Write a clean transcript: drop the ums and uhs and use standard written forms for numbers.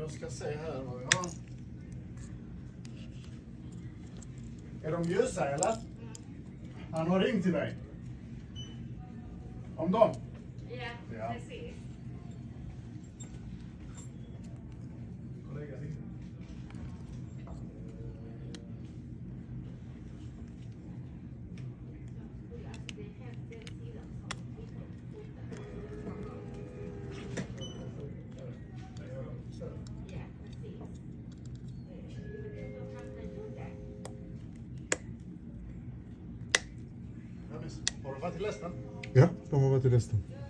Jag ska se här vad vi har. Är de ljusa eller? Han har ringt till mig. Om dem? Ja, precis. Har du varit i Leicester? Ja, de har varit i Leicester.